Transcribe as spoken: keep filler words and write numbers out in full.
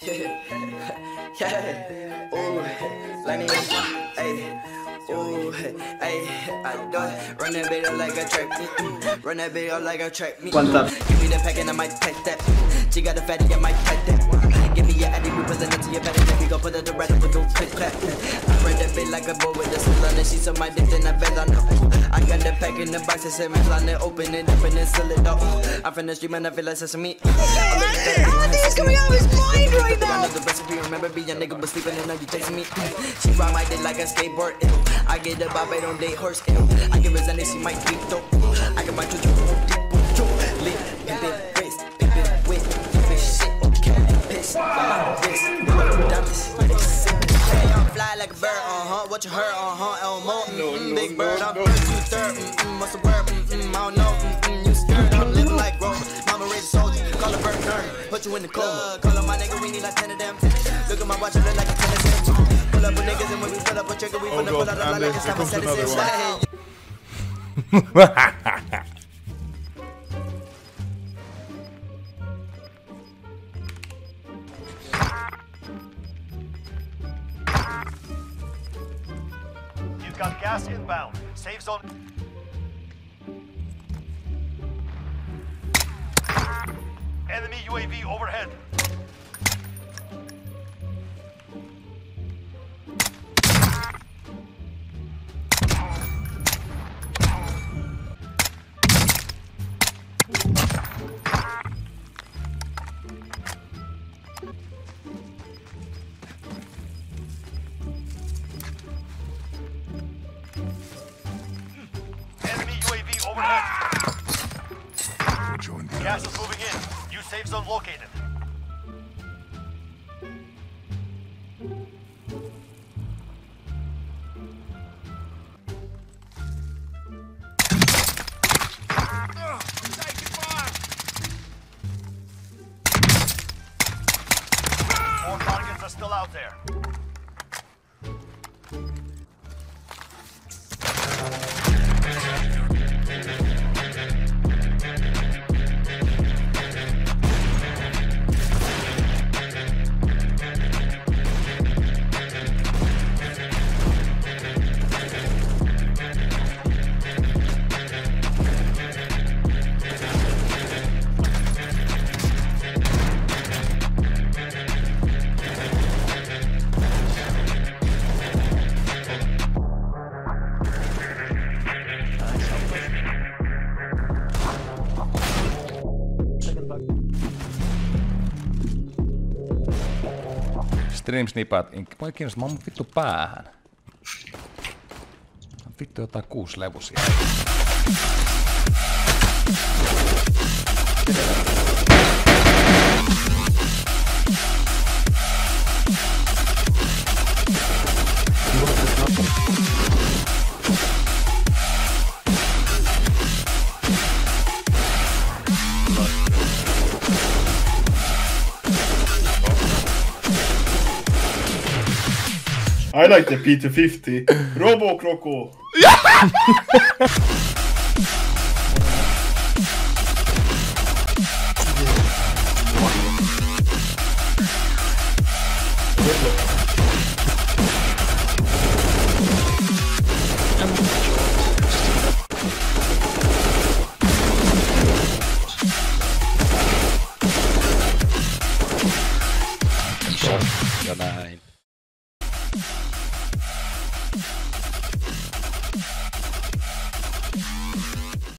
Yeah, ooh, Lenny, hey, ooh, hey, I do it. Run that bitch up like a track, mm-mm. Run that bitch up like a track. Cuánta. Give me the pack and I might pack that. She got a fatty, I might pack that. Give me your addy, we present it to your fatty. Then we gon' put it to red up with no click clack. I run that bitch like a boy with a salon, and she's on my dick, then I bet on her. I got the pack in the box, it's seven plan it, open it up and then seal it up. I'm from the street, man, I feel like sesame. Everything is coming out of his mind right now. The recipe, remember being a nigga was sleeping and now you chasing me. She ride my dick like a skateboard. Ew. I get the bob, I don't date horse. Ew. I give her Zanny, she might beat dope. I can my choo-choo, choo-choo, lit, pimpin' wrist, pimpin' whip, pimpin' shit, okay, piss, my wrist, diamonds, yeah, they sick. Hey, I'm fly like a bird, uh-huh, what you heard, uh-huh, Elmo, mm-mm, big bird, I'm first, you third, mm-mm, what's the word, mm-mm, I don't know, mm-mm, you scared, I'm living like Rover, mama raised a soldier, call a bird nerd, put you in the coma, call up my nigga, we need like ten of them, look at my watch, I look like a ten of them, pull up with niggas and when we pull up a trigger, we finna pull out a like a seven, seven, seven, seven. You've got gas inbound. Safe zone. Enemy U A V overhead. Enemy U A V overhead. Gas is moving in. New safe zone located. More targets are still out there. Stream snipat. Mua ei kiinnosta, mä oon vittu päähän. Vittu jotain kuuslevusia. I like the P two fifty. Robo Croco. Ja näin.